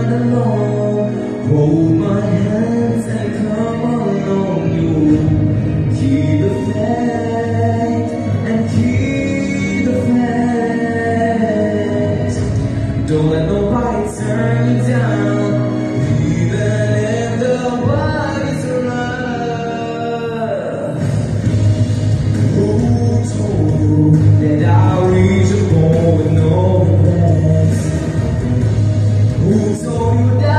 not alone. Hold my hands and come along. You keep the faith and keep the faith. Don't let nobody turn you down, even if the body's rough. Who told you that I'll reach a point with no regrets? Who told you that